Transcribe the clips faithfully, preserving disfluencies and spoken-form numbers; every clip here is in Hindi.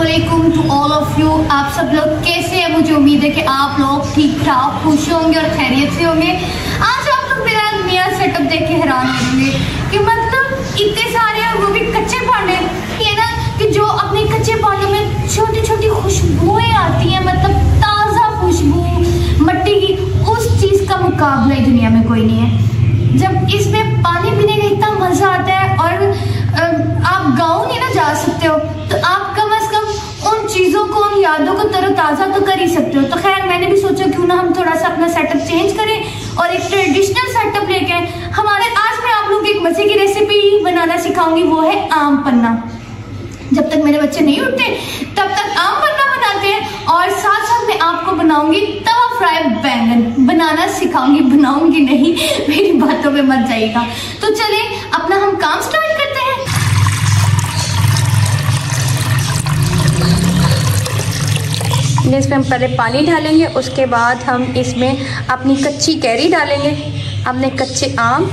अस्सलामुअलैकुम टू ऑल ऑफ यू। आप सब लोग कैसे हैं? मुझे उम्मीद है कि आप लोग ठीक ठाक खुश होंगे और खैरियत से होंगे। आज आप लोग मेरा नया सेटअप देख के हैरान होंगे कि मतलब इतने सारे हैं, वो भी कच्चे भांडे। ये ना कि जो अपने कच्चे भांडों में छोटी छोटी खुशबुएं आती हैं, मतलब ताज़ा खुशबू मट्टी की, उस चीज़ का मुकाबला ही दुनिया में कोई नहीं है। जब इसमें पानी पीने का इतना मज़ा आता है और आप गाँव नहीं ना जा सकते हो, तो आप कम अज कम उन चीज़ों को, उन यादों को तरोताज़ा तो कर ही सकते हो। तो खैर मैंने भी सोचा क्यों ना हम थोड़ा सा अपना सेटअप चेंज करें और एक ट्रेडिशनल सेटअप लेके आए। हमारे आज मैं आप लोगों को एक मज़े की रेसिपी बनाना सिखाऊंगी, वो है आम पन्ना। जब तक मेरे बच्चे नहीं उठते तब तक आम पन्ना बनाते हैं, और साथ साथ मैं आपको बनाऊंगी तवा फ्राई बैंगन बनाना सिखाऊंगी। बनाऊंगी नहीं, मेरी बातों में मत जाइएगा। तो चले अपना हम काम स्टार्ट करते हैं। इसमें हम पहले पानी डालेंगे, उसके बाद हम इसमें अपनी कच्ची कैरी डालेंगे, अपने कच्चे आम।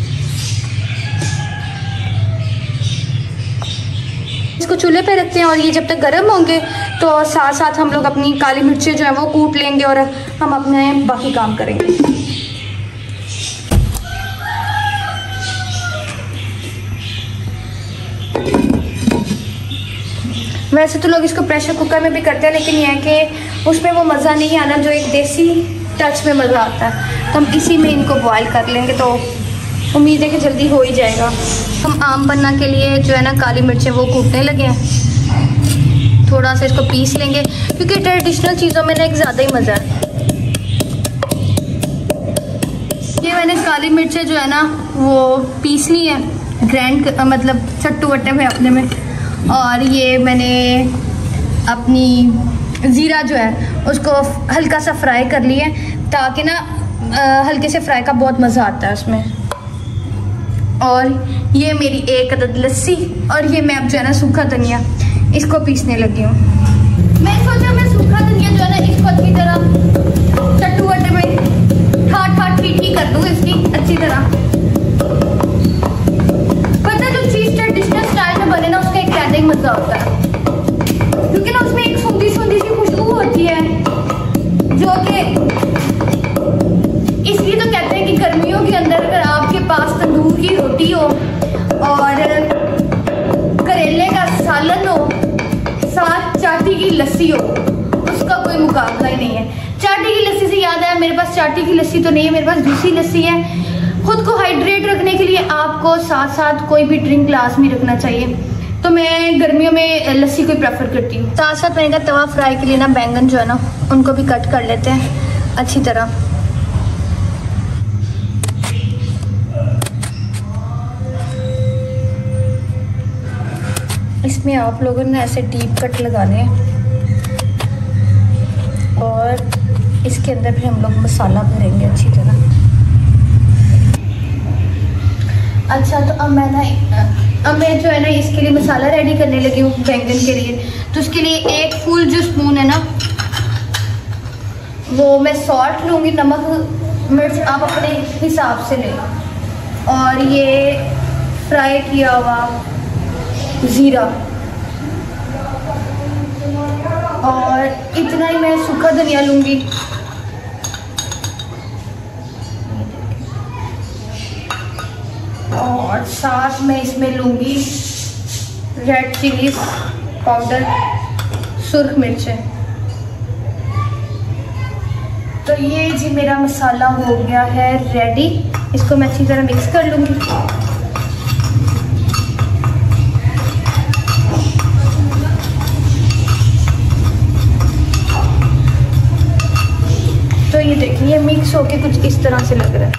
इसको चूल्हे पे रखते हैं और ये जब तक गर्म होंगे तो साथ साथ हम लोग अपनी काली मिर्चें जो है वो कूट लेंगे और हम अपने बाकी काम करेंगे। वैसे तो लोग इसको प्रेशर कुकर में भी करते हैं, लेकिन यह है कि उसमें वो मज़ा नहीं आना जो एक देसी टच में मज़ा आता है। तो हम इसी में इनको बॉयल कर लेंगे, तो उम्मीद है कि जल्दी हो ही जाएगा। हम आम पन्ना के लिए जो है ना काली मिर्चें वो कूटने लगे हैं। थोड़ा सा इसको पीस लेंगे क्योंकि ट्रेडिशनल चीज़ों में ना एक ज़्यादा ही मज़ा है। ये मैंने काली मिर्चें जो है ना वो पीस ली है, ग्राइंड मतलब चट्टू वट्टे में अपने में। और ये मैंने अपनी ज़ीरा जो है उसको हल्का सा फ्राई कर लिया है, ताकि ना हल्के से फ्राई का बहुत मज़ा आता है उसमें। और ये मेरी एक अदद लस्सी, और ये मैं अब जो है ना सूखा धनिया इसको पीसने लगी हूँ। मैं सोचा मैं सूखा धनिया जो है ना इसको अच्छी तरह चट्टू वट्टे में ठाट ठाट ठीक कर दूँ इसकी अच्छी तरह। पता जो चीज़ ट्रेडिशनल स्टाइल में बने ना उसका एक अलग ही मज़ा होता है, क्योंकि ना उसमें एक सूंधी सूंधी सी खुशबू होती है जो कि इसलिए तो कहते हैं कि गर्मियों के अंदर अगर आपके पास तंदूर की रोटी हो और करेले का सालन हो, साथ चाटी की लस्सी हो, उसका कोई मुकाबला ही नहीं है। चाटी की लस्सी से याद आया, मेरे पास चाटी की लस्सी तो नहीं है, मेरे पास दूसरी लस्सी है। खुद को हाइड्रेट रखने के लिए आपको साथ साथ कोई भी ड्रिंक ग्लास में रखना चाहिए, तो मैं गर्मियों में लस्सी को प्रेफर करती हूँ। साथ साथ मैंने कहा तवा फ्राई के लिए ना बैंगन जो है ना उनको भी कट कर लेते हैं अच्छी तरह। इसमें आप लोगों ने ऐसे डीप कट लगाने हैं और इसके अंदर फिर हम लोग मसाला भरेंगे अच्छी तरह। अच्छा, तो अब मैं ना अब मैं जो है ना इसके लिए मसाला रेडी करने लगी हूँ बैंगन के लिए। तो उसके लिए एक फुल जो स्पून है ना वो मैं सॉल्ट लूँगी, नमक मिर्च आप अपने हिसाब से लें, और ये फ्राई किया हुआ ज़ीरा, और इतना ही मैं सूखा धनिया लूँगी। और साथ में इसमें लूँगी रेड चिली पाउडर, सुर्ख मिर्चें। तो ये जी मेरा मसाला हो गया है रेडी, इसको मैं अच्छी तरह मिक्स कर लूँगी। तो ये देखिए ये मिक्स होके कुछ इस तरह से लग रहा है।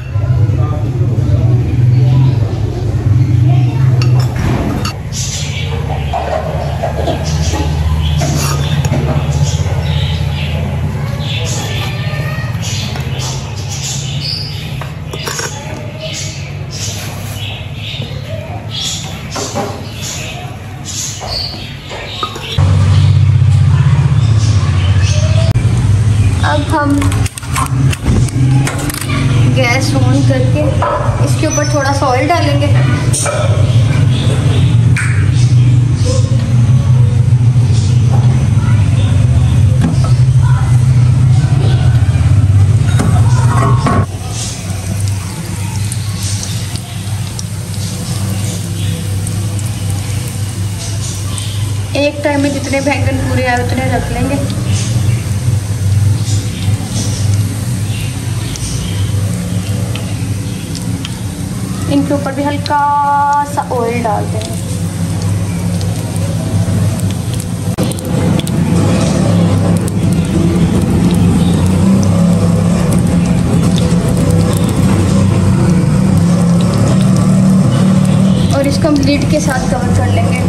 अब हम गैस ऑन करके इसके ऊपर थोड़ा सा ऑयल डालेंगे। एक टाइम में जितने बैंगन पूरे आए उतने रख लेंगे। इनके ऊपर भी हल्का सा ऑयल डाल देंगे। और इसको हम लीड के साथ कवर कर लेंगे।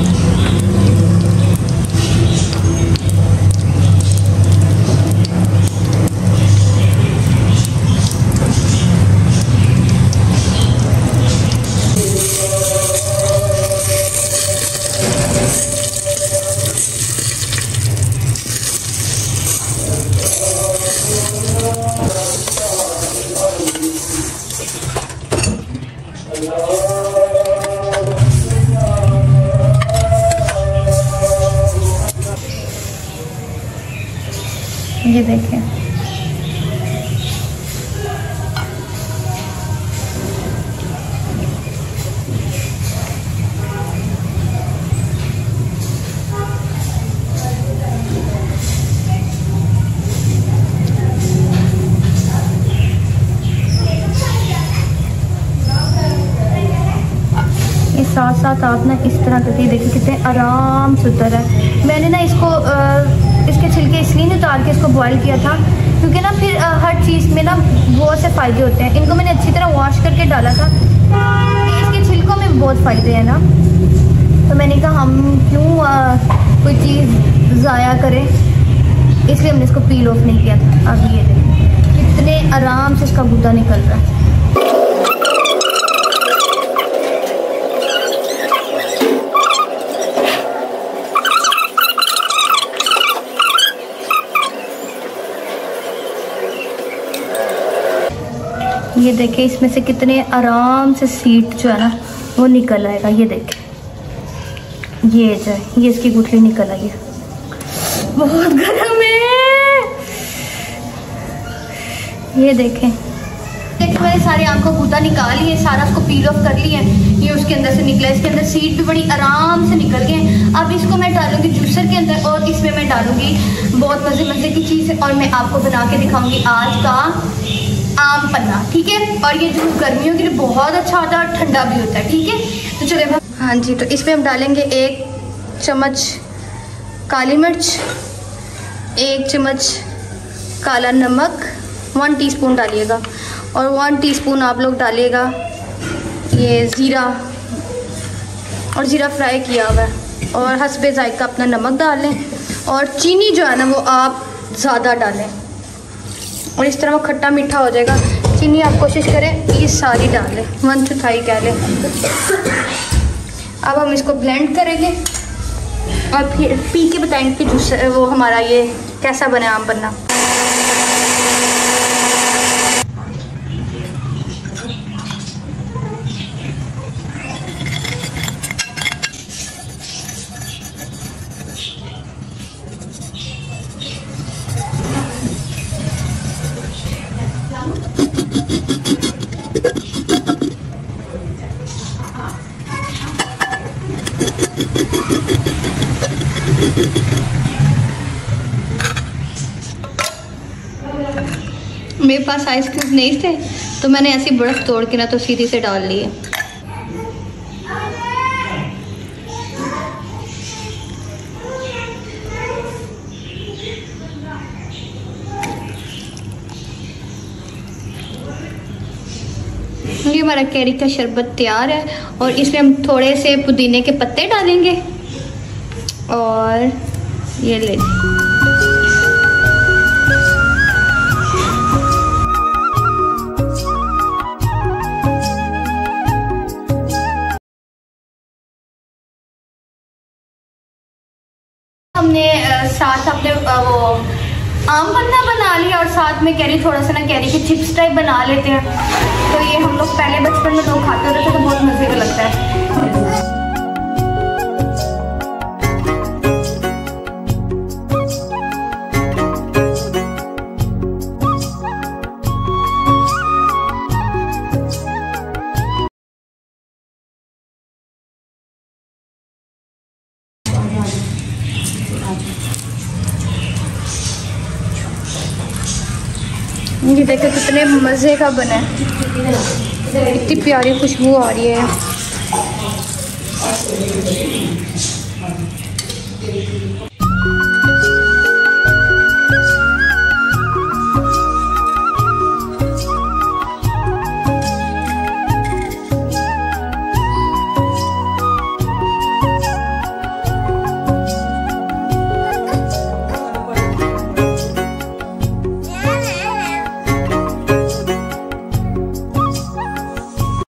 ये देखें, साथ साथ आप ना इस तरह करके देखिए कितने आराम से उतर है। मैंने ना इसको आ, इसके छिलके इसलिए नहीं उतार के इसको बॉईल किया था क्योंकि ना फिर आ, हर चीज़ में ना बहुत से फ़ायदे होते हैं। इनको मैंने अच्छी तरह वॉश करके डाला था कि इसके छिलकों में बहुत फ़ायदे हैं ना, तो मैंने कहा हम क्यों आ, कोई चीज़ ज़ाया करें, इसलिए हमने इसको पील ऑफ नहीं किया था। अब ये देखिए कितने आराम से इसका गूदा निकल रहा है। ये देखें इसमें से कितने आराम से सीट जो है ना वो निकल आएगा। ये देखें, ये जो है ये इसकी गुठली निकल आई है। बहुत गर्म है। ये देखें, देखिए मैंने सारे आम को गूदा निकाल लिए, सारा उसको पील ऑफ कर लिया। ये उसके अंदर से निकला, इसके अंदर सीट भी बड़ी आराम से निकल गए। अब इसको मैं डालूंगी जूसर के अंदर और इसमें मैं डालूंगी बहुत मज़े मज़े की चीज़ और मैं आपको बना के दिखाऊंगी आज का आम पन्ना, ठीक है। और ये जो गर्मियों के लिए बहुत अच्छा होता है और ठंडा भी होता है, ठीक है। तो चलिए हाँ जी, तो इसमें हम डालेंगे एक चम्मच काली मिर्च, एक चम्मच काला नमक, वन टीस्पून डालिएगा, और वन टीस्पून आप लोग डालिएगा ये ज़ीरा, और ज़ीरा फ्राई किया हुआ है, और हस्बे जायका अपना नमक डाल लें, और चीनी जो है ना वो आप ज़्यादा डालें, और इस तरह वो खट्टा मीठा हो जाएगा। चीनी आप कोशिश करें ये सारी डाल लें, वन चौथाई कह लें। अब हम इसको ब्लेंड करेंगे और फिर पी के बताएंगे कि जूस वो हमारा ये कैसा बने आम पन्ना। मेरे पास आइस क्यूब नहीं थे तो मैंने ऐसी बर्फ़ तोड़ के ना तो सीधी से डाल ली है। ये हमारा कैरी का शरबत तैयार है और इसमें हम थोड़े से पुदीने के पत्ते डालेंगे और ये ले हमने साथ अपने वो आम पन्ना बना लिया और साथ में कैरी थोड़ा सा ना कैरी के चिप्स टाइप बना लेते हैं। तो ये हम लोग पहले बचपन में लोग खाते होते थे तो बहुत मजे का लगता है। ये देखो कितने मज़े का बना है, इतनी प्यारी खुशबू आ रही है।